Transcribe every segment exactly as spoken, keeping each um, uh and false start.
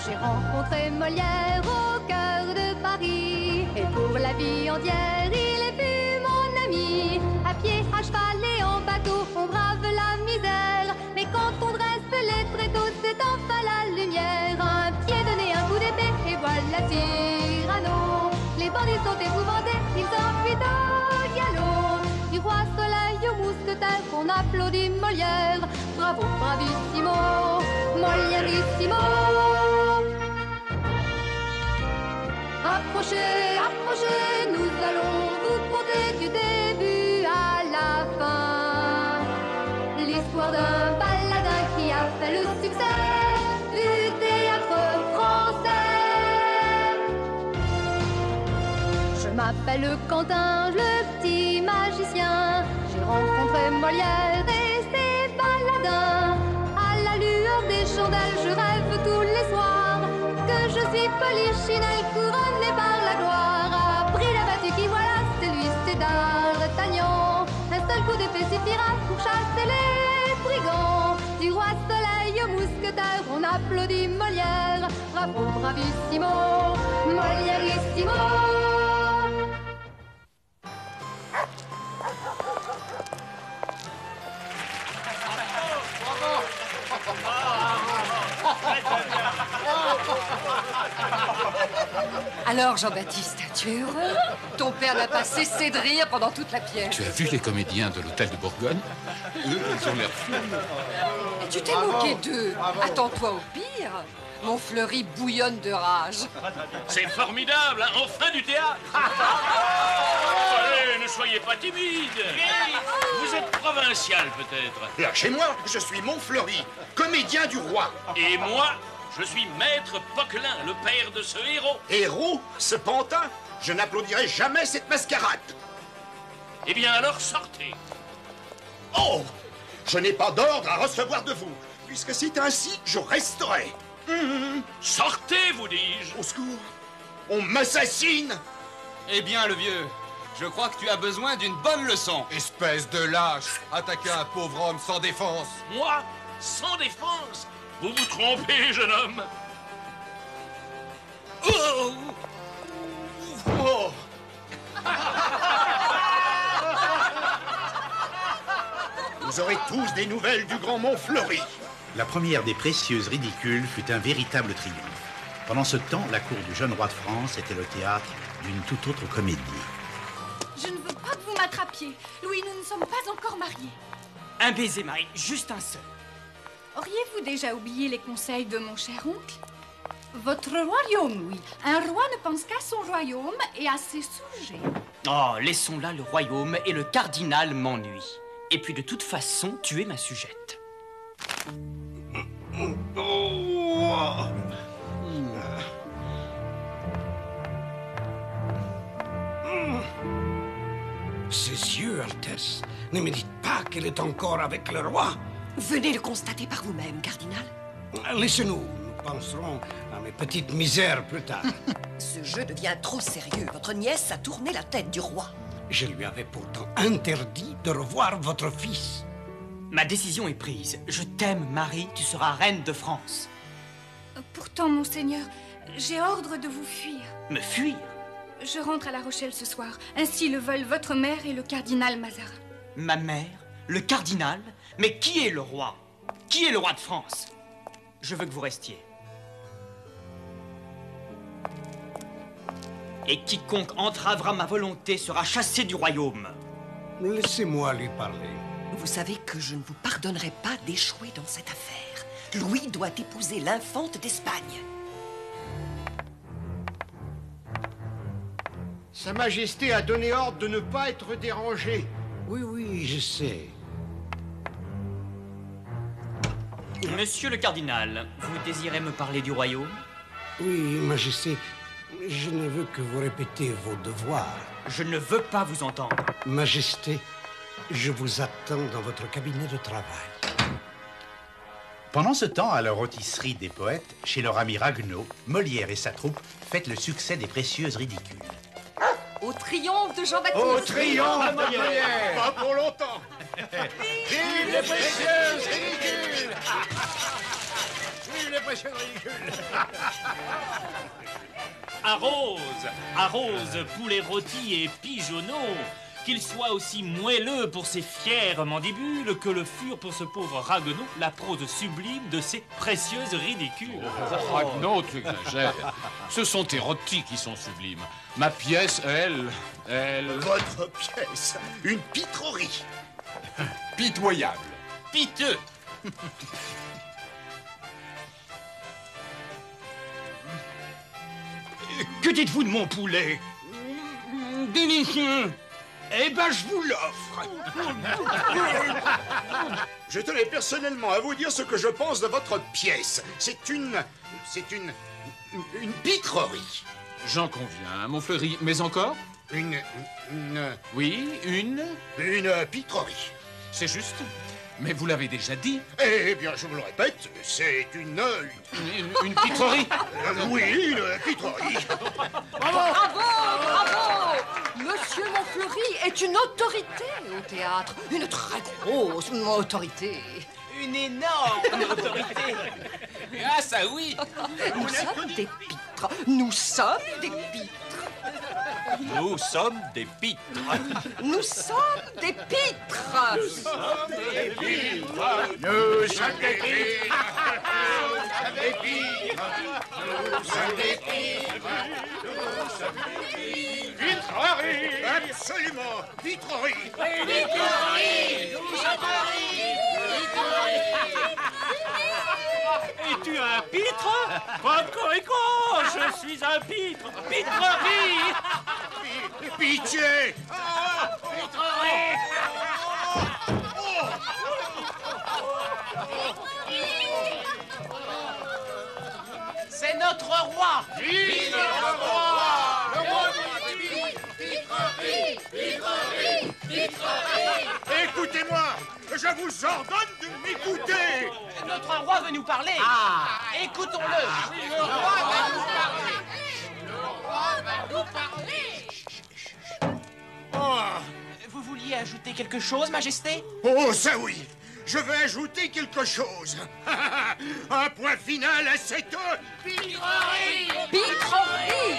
J'ai rencontré Molière au cœur de Paris, et pour la vie entière, il est plus mon ami. À pied, à cheval et en bateau, on brave la misère, mais quand on dresse les tréteaux, c'est enfin la lumière. Un pied donné, un coup d'épée, et voilà Cyrano. Les bandits sont épouvantés, ils s'enfuient au galop. Du roi Soleil au mousquetaire, on applaudit Molière. Bravo, bravissimo, Molièrissimo. Approchez, approchez, nous allons vous conter du début à la fin l'histoire d'un baladin qui a fait le succès du théâtre français. Je m'appelle Quentin, le petit magicien. J'ai rencontré Molière et ses baladins. À la lueur des chandelles, je rêve tous les soirs que je suis Polichinelle, couronnée par la gloire. Après la battue qui voilà, c'est lui, c'est D'Artagnan. Un seul coup d'épée suffira pour chasser les brigands. Du roi Soleil au mousquetaire, on applaudit Molière. Bravo, bravissimo, Molièrissimo. Alors, Jean-Baptiste, tu es heureux? Ton père n'a pas cessé de rire pendant toute la pièce. Tu as vu les comédiens de l'hôtel de Bourgogne? Eux, ils ont l'air fous. Et tu t'es moqué d'eux. Attends-toi au pire. Mon Fleury bouillonne de rage. C'est formidable, hein? Enfin du théâtre. Allez, ne soyez pas timide. Vous êtes provincial, peut-être. Lâchez-moi, je suis Montfleury, comédien du roi. Et moi, je suis Maître Poquelin, le père de ce héros. Héros? Ce pantin? Je n'applaudirai jamais cette mascarade. Eh bien, alors sortez. Oh! Je n'ai pas d'ordre à recevoir de vous, puisque c'est ainsi, je resterai. Mmh. Sortez, vous dis-je. Au secours, on m'assassine. Eh bien, le vieux, je crois que tu as besoin d'une bonne leçon. Espèce de lâche, attaquer un pauvre homme sans défense. Moi? Sans défense? Vous vous trompez, jeune homme. Oh! Oh! Vous aurez tous des nouvelles du grand Montfleury. La première des précieuses ridicules fut un véritable triomphe. Pendant ce temps, la cour du jeune roi de France était le théâtre d'une toute autre comédie. Je ne veux pas que vous m'attrapiez. Louis, nous ne sommes pas encore mariés. Un baiser, Marie, juste un seul. Auriez-vous déjà oublié les conseils de mon cher oncle? Votre royaume, Louis. Un roi ne pense qu'à son royaume et à ses sujets. Oh, laissons là le royaume et le cardinal m'ennuie. Et puis de toute façon, tu es ma sujette. Ses yeux, Altesse. Ne me dites pas qu'elle est encore avec le roi. Venez le constater par vous-même, cardinal. Laissez-nous. Nous penserons à mes petites misères plus tard. Ce jeu devient trop sérieux. Votre nièce a tourné la tête du roi. Je lui avais pourtant interdit de revoir votre fils. Ma décision est prise. Je t'aime, Marie. Tu seras reine de France. Pourtant, monseigneur, j'ai ordre de vous fuir. Me fuir? Je rentre à La Rochelle ce soir. Ainsi le veulent votre mère et le cardinal Mazarin. Ma mère? Le cardinal? Mais qui est le roi? Qui est le roi de France? Je veux que vous restiez. Et quiconque entravera ma volonté sera chassé du royaume. Laissez-moi lui parler. Vous savez que je ne vous pardonnerai pas d'échouer dans cette affaire. Louis doit épouser l'infante d'Espagne. Sa Majesté a donné ordre de ne pas être dérangée. Oui, oui, je sais. Monsieur le cardinal, vous désirez me parler du royaume? Oui, Majesté, je ne veux que vous répétez vos devoirs. Je ne veux pas vous entendre. Majesté, je vous attends dans votre cabinet de travail. Pendant ce temps, à la rôtisserie des poètes, chez leur ami Ragueneau, Molière et sa troupe fêtent le succès des précieuses ridicules. Au triomphe de Jean-Baptiste! Au triomphe de Molière! Pas pour longtemps! Vive les précieuses ridicules! Vive les précieuses ridicules. Arrose, arrose, poulet rôti et pigeonneau, qu'il soit aussi moelleux pour ses fières mandibules que le furent pour ce pauvre Raguenaud la prose sublime de ces précieuses ridicules. Oh, Raguenaud, tu exagères. Ce sont tes rôtis qui sont sublimes. Ma pièce, elle, elle... Votre pièce, une pitrerie. Pitoyable. Piteux. Que dites-vous de mon poulet? Délicieux. Eh ben, je vous l'offre. Je tenais personnellement à vous dire ce que je pense de votre pièce. C'est une... c'est une... une pitrerie. J'en conviens, mon fleuri. Mais encore? Une... une... Oui, une... une pitrerie. C'est juste. Mais vous l'avez déjà dit. Eh bien, je vous le répète, c'est une... Une, une pitrerie. Euh, oui, une pitrerie. Bravo, bravo. Monsieur Montfleury est une autorité au théâtre. Une très grosse autorité. Une énorme autorité. Ah, ça oui. Nous sommes des pitres. Nous sommes des pitres. Nous sommes des pitres. Nous sommes des pitres. Nous sommes des pitres. Nous sommes des pitres. Nous sommes des pitres. Nous sommes des pitres. Pitrerie. Absolument. Pitrerie. Pitrerie. Nous sommes Es-tu un pitre? Cocorico, je suis un pitre. Pitrerie. Pitié. Pitrerie. C'est notre roi. Vive le roi. Le roi des pitreries. Pitrerie. Pitrerie. Écoutez-moi. Je vous ordonne de m'écouter. Notre roi veut nous parler. Ah. Écoutons-le. Le roi va nous parler. Le roi va nous parler. Oh. Vous vouliez ajouter quelque chose, Majesté? Oh, ça oui. Je veux ajouter quelque chose. Un point final à cette... Pitrerie. Pitrerie.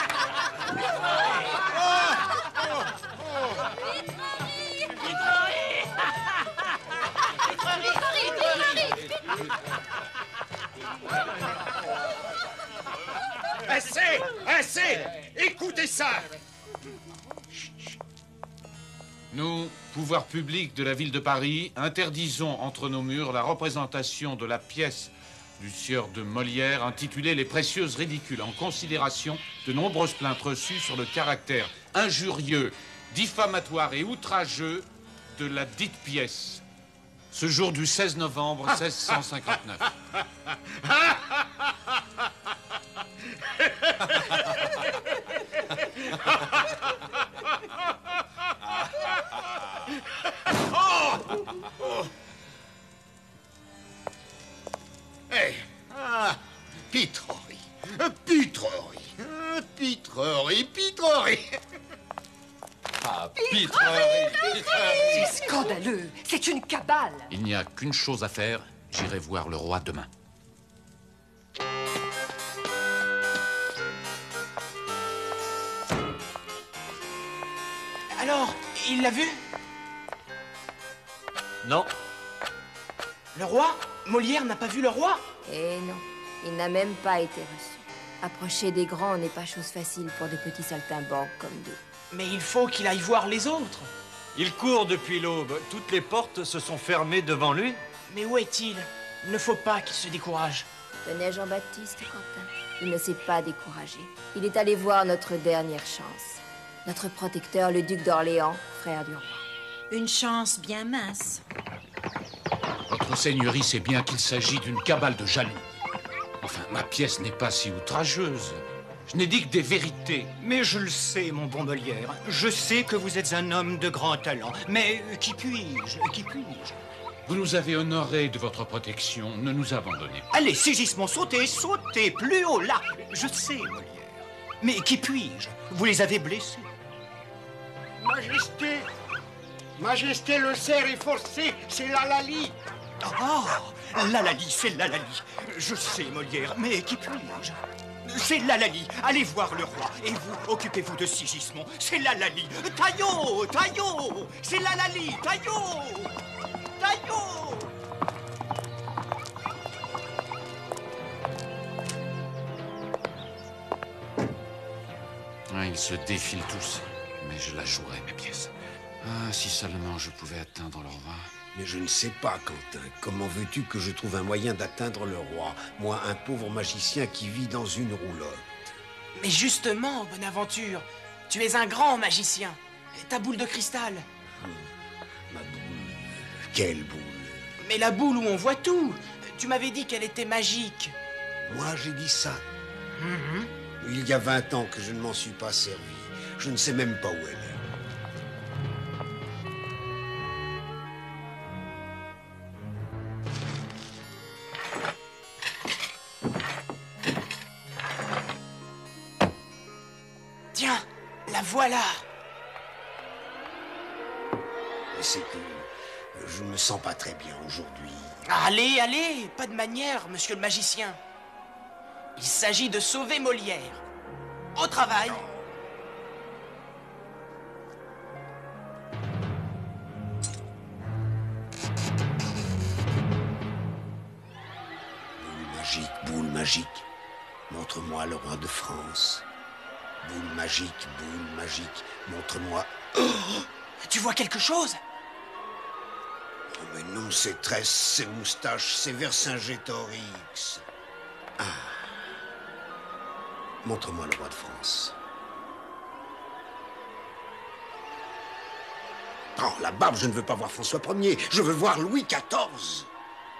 Assez, assez. Écoutez ça. Nous, pouvoir public de la ville de Paris, interdisons entre nos murs la représentation de la pièce du sieur de Molière intitulée Les Précieuses Ridicules, en considération de nombreuses plaintes reçues sur le caractère injurieux, diffamatoire et outrageux de la dite pièce. Ce jour du seize novembre seize cent cinquante-neuf. Oh, oh. Hey. Ah, pitrerie, pitrerie, pitrerie, pitrerie. Ah, pitrerie, pitrerie. C'est scandaleux. C'est une cabale. Il n'y a qu'une chose à faire. J'irai voir le roi demain. Alors, il l'a vu? Non. Le roi? Molière n'a pas vu le roi? Eh non, il n'a même pas été reçu. Approcher des grands n'est pas chose facile pour de petits saltimbanques comme nous. Mais il faut qu'il aille voir les autres. Il court depuis l'aube. Toutes les portes se sont fermées devant lui. Mais où est-il? Il ne faut pas qu'il se décourage. Tenez Jean-Baptiste, Quentin. Il ne s'est pas découragé. Il est allé voir notre dernière chance. Notre protecteur, le duc d'Orléans, frère du roi. Une chance bien mince. Votre seigneurie sait bien qu'il s'agit d'une cabale de jaloux. Enfin, ma pièce n'est pas si outrageuse. Je n'ai dit que des vérités. Mais je le sais, mon bon Molière. Je sais que vous êtes un homme de grand talent. Mais qui puis-je? Qui puis-je? Vous nous avez honorés de votre protection. Ne nous abandonnez pas. Allez, Sigismond, sautez, sautez, plus haut, là. Je sais, Molière. Mais qui puis-je? Vous les avez blessés. Majesté, Majesté, le cerf est forcé, c'est la Lali. Oh, Lalali, c'est Lalali. Je sais, Molière, mais qui puis-je? C'est Lalali. Allez voir le roi. Et vous, occupez-vous de Sigismond. C'est Lalali. Taillot, Taillot. C'est Lalali. Taillot. Taillot. Ah, ils se défilent tous. Mais je la jouerai, ma pièce. Ah, si seulement je pouvais atteindre le roi. Mais je ne sais pas, Quentin. Comment veux-tu que je trouve un moyen d'atteindre le roi? Moi, un pauvre magicien qui vit dans une roulotte. Mais justement, Bonaventure, tu es un grand magicien. Ta boule de cristal. Hum, ma boule. Quelle boule? Mais la boule où on voit tout. Tu m'avais dit qu'elle était magique. Moi, j'ai dit ça. Mm-hmm. Il y a vingt ans que je ne m'en suis pas servi. Je ne sais même pas où elle est. Tiens, la voilà. Mais c'est que je ne me sens pas très bien aujourd'hui. Allez, allez, pas de manière, monsieur le magicien. Il s'agit de sauver Molière. Au travail. Boule magique, boule magique, montre-moi le roi de France. Boule magique, boule magique, montre-moi... Oh, tu vois quelque chose? Oh, mais non, ses tresses, ses moustaches, ses Vercingétorix. Ah. Montre-moi le roi de France. Oh, la barbe, je ne veux pas voir François Ier, je veux voir Louis quatorze.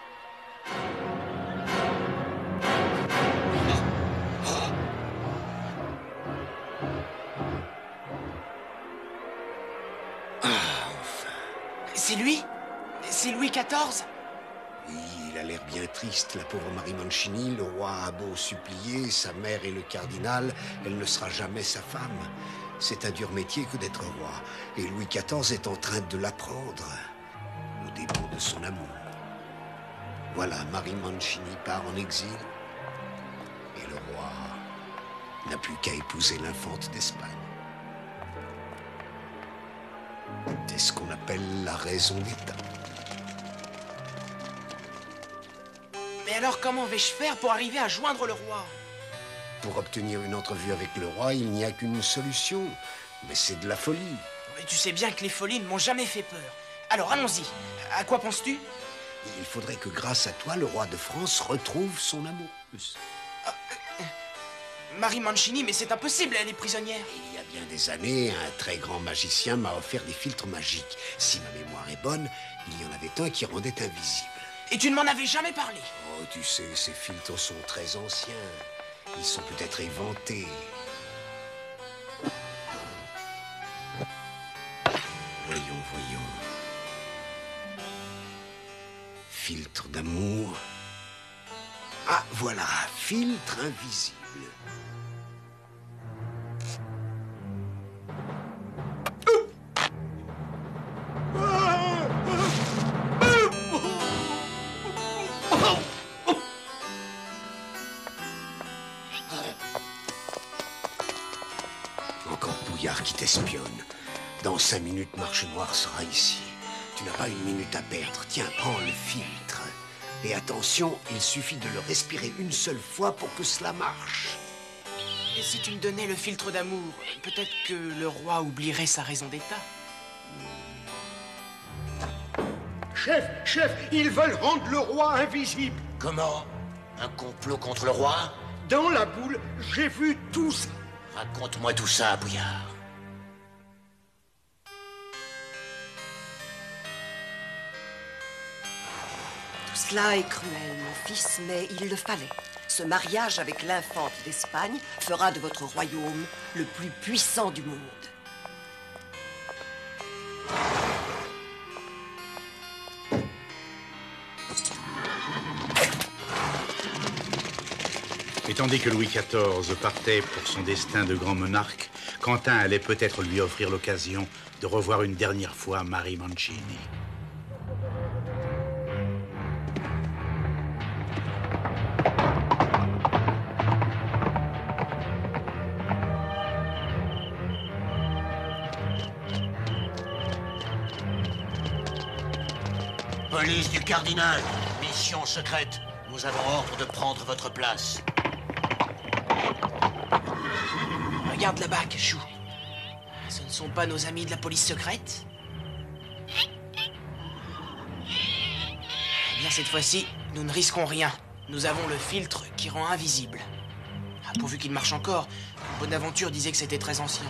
C'est lui? C'est Louis quatorze? Oui, il a l'air bien triste, la pauvre Marie Mancini. Le roi a beau supplier, sa mère et le cardinal, elle ne sera jamais sa femme. C'est un dur métier que d'être roi. Et Louis quatorze est en train de l'apprendre, au dépens de son amour. Voilà, Marie Mancini part en exil. Et le roi n'a plus qu'à épouser l'infante d'Espagne. C'est ce qu'on appelle la raison d'État. Mais alors comment vais-je faire pour arriver à joindre le roi? Pour obtenir une entrevue avec le roi, il n'y a qu'une solution. Mais c'est de la folie. Mais tu sais bien que les folies ne m'ont jamais fait peur. Alors allons-y. À quoi penses-tu? Il faudrait que grâce à toi, le roi de France retrouve son amour. Ah, euh, Marie Mancini, mais c'est impossible, elle est prisonnière. Il y a bien des années, un très grand magicien m'a offert des filtres magiques. Si ma mémoire est bonne, il y en avait un qui rendait invisible. Et tu ne m'en avais jamais parlé? Oh, tu sais, ces filtres sont très anciens. Ils sont peut-être inventés. Voyons, voyons. Filtre d'amour. Ah, voilà, filtre invisible. Encore Bouillard qui t'espionne. Dans cinq minutes, Marche Noire sera ici. Tu n'as pas une minute à perdre. Tiens, prends le filtre. Et attention, il suffit de le respirer une seule fois pour que cela marche. Et si tu me donnais le filtre d'amour, peut-être que le roi oublierait sa raison d'État. Chef, chef, ils veulent rendre le roi invisible. Comment? Un complot contre le roi? Dans la boule, j'ai vu tout ça. Raconte-moi tout ça, Bouillard. Tout cela est cruel, mon fils, mais il le fallait. Ce mariage avec l'infante d'Espagne fera de votre royaume le plus puissant du monde. Et tandis que Louis quatorze partait pour son destin de grand monarque, Quentin allait peut-être lui offrir l'occasion de revoir une dernière fois Marie Mancini. Police du cardinal, mission secrète. Nous avons ordre de prendre votre place. Regarde là-bas, Cachou. Ce ne sont pas nos amis de la police secrète? Eh bien, cette fois-ci, nous ne risquons rien. Nous avons le filtre qui rend invisible. Ah, pourvu qu'il marche encore. Bonaventure disait que c'était très ancien.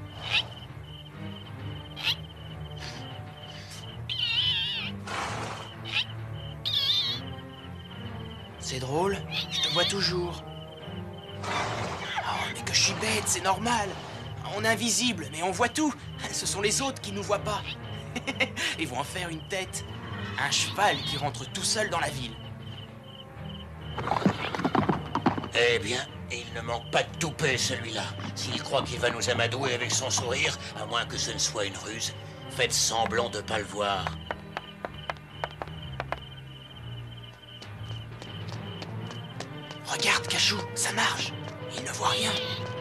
C'est drôle, je te vois toujours. Oh, mais que je suis bête, c'est normal. On est invisible, mais on voit tout. Ce sont les autres qui nous voient pas. Ils vont en faire une tête. Un cheval qui rentre tout seul dans la ville. Eh bien, il ne manque pas de toupet, celui-là. S'il croit qu'il va nous amadouer avec son sourire, à moins que ce ne soit une ruse, faites semblant de pas le voir. Regarde, Cachou, ça marche. Il ne voit rien.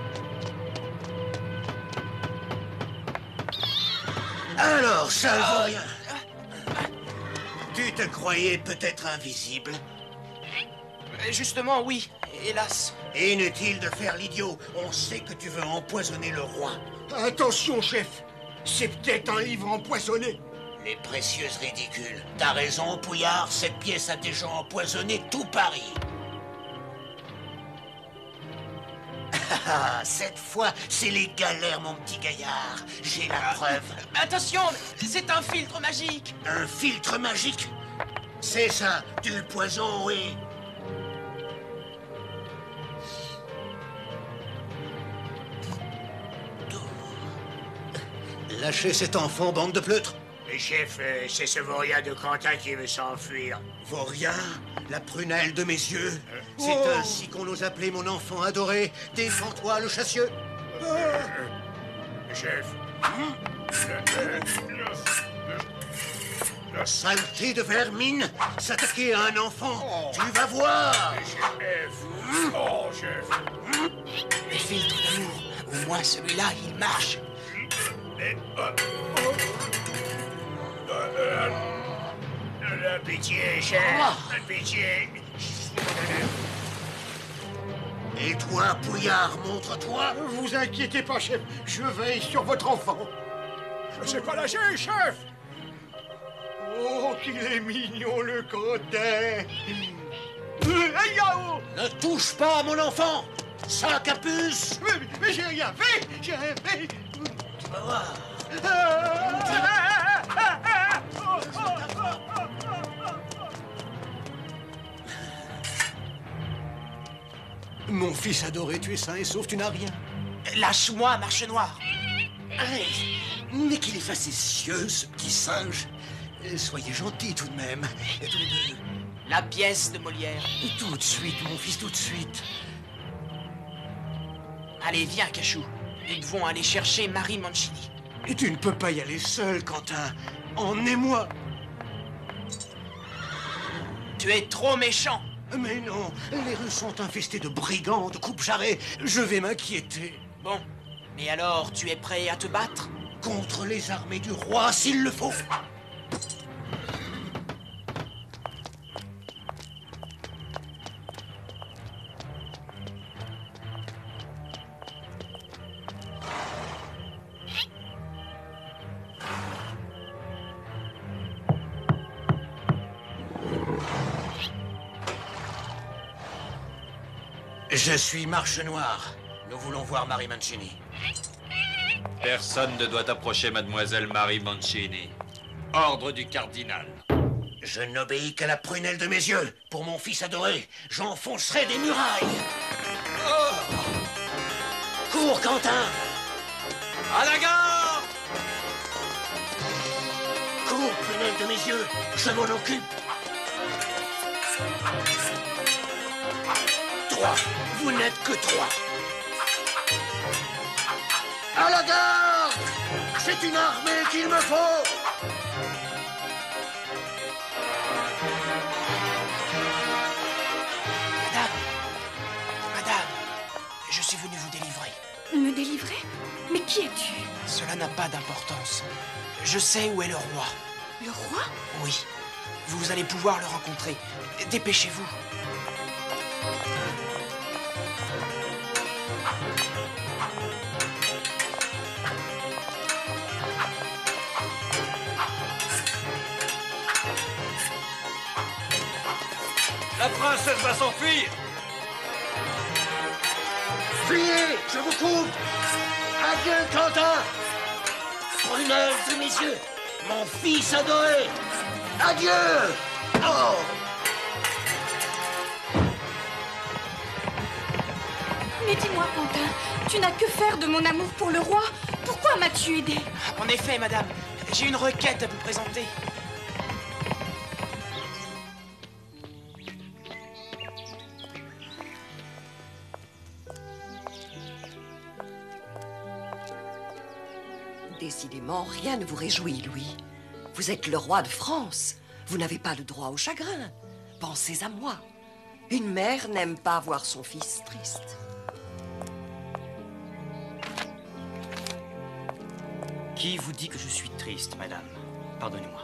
Alors, ça ne vaut rien. Tu te croyais peut-être invisible? Justement, oui. Hélas. Inutile de faire l'idiot. On sait que tu veux empoisonner le roi. Attention, chef. C'est peut-être un livre empoisonné. Les précieuses ridicules. T'as raison, Pouillard. Cette pièce a déjà empoisonné tout Paris. Ah, cette fois, c'est les galères, mon petit gaillard. J'ai la preuve. Attention, c'est un filtre magique. Un filtre magique? C'est ça, du poison, oui. Lâchez cet enfant, bande de pleutres. Mais chef, euh, c'est ce vaurien de Quentin qui veut s'enfuir. Vaurien, la prunelle de mes yeux. C'est Oh. ainsi qu'on ose appeler mon enfant adoré. Défends-toi, le chassieux. Euh, chef. Saleté de vermine, s'attaquer à un enfant, tu vas voir. Chef. Oh, chef. Les filtres d'amour. Au moins, celui-là, il marche. La pitié, chef. La pitié. Et toi, Pouillard, montre-toi. Vous inquiétez pas, chef. Je veille sur votre enfant. Je sais pas lâcher, chef. Oh, qu'il est mignon, le Quentin. Hey, yao! Ne touche pas à mon enfant. Sac à puce. Mais, mais j'ai rien fait. J'ai rien fait. Tu vas voir. Mon fils adoré, tu es sain et sauf, tu n'as rien. Lâche-moi, marche noire. Hey, mais qu'il est facétieux, ce petit singe. Soyez gentils tout de même. Et tous les deux. La pièce de Molière. Tout de suite, mon fils, tout de suite. Allez, viens, Cachou. Nous devons aller chercher Marie Mancini. Et tu ne peux pas y aller seul, Quentin. Emmenez-moi. Tu es trop méchant. Mais non, les rues sont infestées de brigands, de coupe-jarrets. Je vais m'inquiéter. Bon, mais alors, tu es prêt à te battre? Contre les armées du roi, s'il le faut. Je suis Marche Noire. Nous voulons voir Marie Mancini. Personne ne doit approcher mademoiselle Marie Mancini. Ordre du cardinal. Je n'obéis qu'à la prunelle de mes yeux. Pour mon fils adoré, j'enfoncerai des murailles. Oh. Cours, Quentin. À la gare. Cours, prunelle de mes yeux. Je m'en occupe. Trois. Vous n'êtes que trois. À la gare. C'est une armée qu'il me faut. Madame, madame, je suis venu vous délivrer. Me délivrer? Mais qui es-tu? Cela n'a pas d'importance. Je sais où est le roi. Le roi? Oui. Vous allez pouvoir le rencontrer. Dépêchez-vous. La princesse va s'enfuir. Fuyez, je vous coupe. Adieu, Quentin. Prunelle, messieurs, mon fils adoré. Adieu. Oh. Mais dis-moi, Quentin, tu n'as que faire de mon amour pour le roi. Pourquoi m'as-tu aidé? En effet, madame, j'ai une requête à vous présenter. Décidément, rien ne vous réjouit, Louis. Vous êtes le roi de France. Vous n'avez pas le droit au chagrin. Pensez à moi. Une mère n'aime pas voir son fils triste. Qui vous dit que je suis triste, madame? Pardonnez-moi.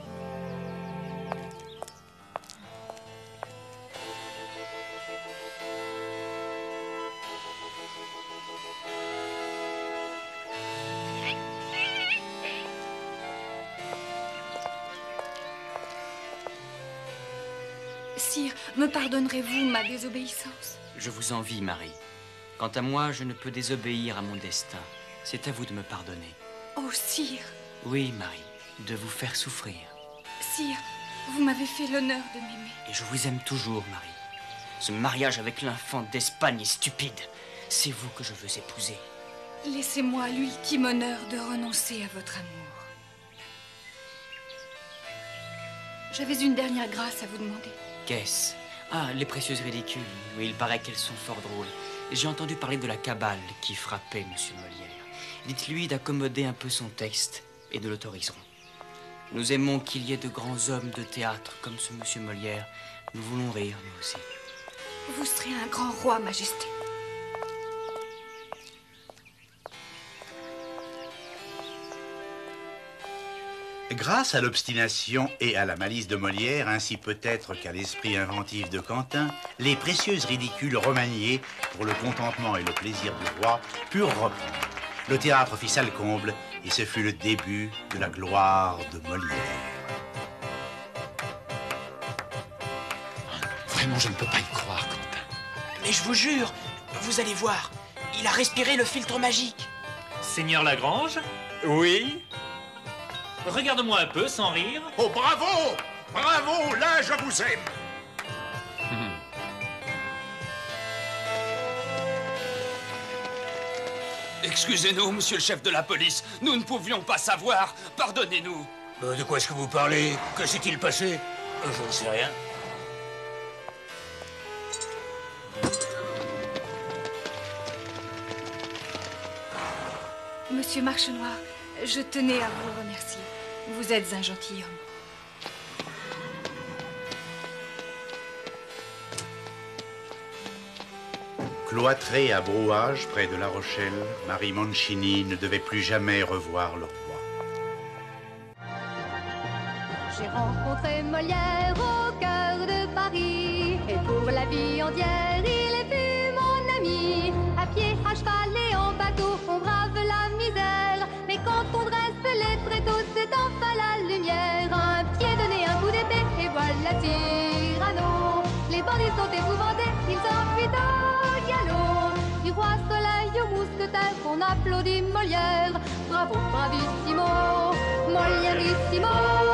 Sire, me pardonnerez-vous ma désobéissance? Je vous envie, Marie. Quant à moi, je ne peux désobéir à mon destin. C'est à vous de me pardonner. Oh, sire. Oui, Marie, de vous faire souffrir. Sire, vous m'avez fait l'honneur de m'aimer. Et je vous aime toujours, Marie. Ce mariage avec l'infante d'Espagne est stupide. C'est vous que je veux épouser. Laissez-moi l'ultime honneur de renoncer à votre amour. J'avais une dernière grâce à vous demander. Qu'est-ce? Ah, les précieuses ridicules. Oui, il paraît qu'elles sont fort drôles. J'ai entendu parler de la cabale qui frappait Monsieur Molière. Dites-lui d'accommoder un peu son texte et nous l'autoriserons. Nous aimons qu'il y ait de grands hommes de théâtre comme ce Monsieur Molière. Nous voulons rire, nous aussi. Vous serez un grand roi, Majesté. Grâce à l'obstination et à la malice de Molière, ainsi peut-être qu'à l'esprit inventif de Quentin, les précieuses ridicules remaniées pour le contentement et le plaisir du roi purent reprendre. Le théâtre fit salle comble et ce fut le début de la gloire de Molière. Vraiment, je ne peux pas y croire, Quentin. Mais je vous jure, vous allez voir, il a respiré le filtre magique. Seigneur Lagrange? Oui? Regarde-moi un peu, sans rire. Oh, bravo! Bravo! Là, je vous aime! Excusez-nous, monsieur le chef de la police. Nous ne pouvions pas savoir. Pardonnez-nous. Euh, de quoi est-ce que vous parlez? Que s'est-il passé? euh, Je ne sais rien. Monsieur Marchenoir, je tenais à vous remercier. Vous êtes un gentilhomme. Cloîtrée à Brouage, près de La Rochelle, Marie Mancini ne devait plus jamais revoir le roi. J'ai rencontré Molière au cœur de Paris, et pour la vie entière, il est vu mon ami. À pied, à cheval et en bateau, on brave la misère, mais quand on dresse les tréteaux, c'est enfin la lumière. Un pied donné, un coup d'épée, et voilà Cyrano. Les bandits sont épouvantés, ils s'enfuient au galop. Du roi Soleil au mousquetaire, on applaudit Molière. Bravo, bravissimo, Molièrissimo.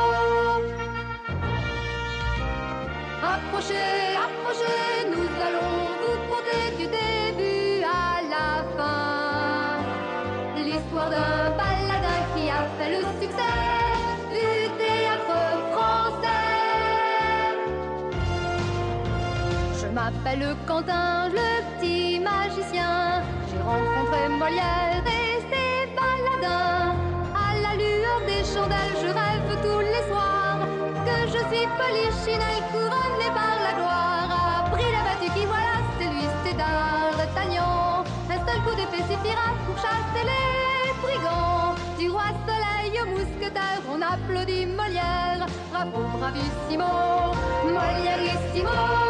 Approchez, approchez, nous allons vous conter du début à la fin l'histoire d'un baladin qui a fait le succès du théâtre français. Je m'appelle Quentin, le petit magicien. J'ai rencontré Molière et ses baladins. À la lueur des chandelles, je rêve tous les soirs que je suis Polichinelle, couronnée par la gloire. Après la battue qui voilà, c'est lui, c'est D'Artagnan. Un seul coup d'épée suffira pour chasser les brigands. Du roi Soleil au mousquetaire, on applaudit Molière. Bravo, bravo. bravissimo, Molièrissimo.